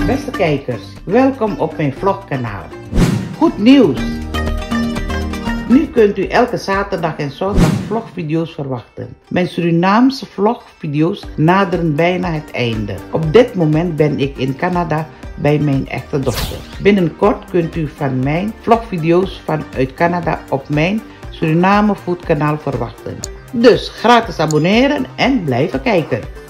Beste kijkers, welkom op mijn vlogkanaal. Goed nieuws! Nu kunt u elke zaterdag en zondag vlogvideo's verwachten. Mijn Surinaamse vlogvideo's naderen bijna het einde. Op dit moment ben ik in Canada bij mijn echte dochter. Binnenkort kunt u van mijn vlogvideo's vanuit Canada op mijn Suriname Food kanaal verwachten. Dus gratis abonneren en blijven kijken.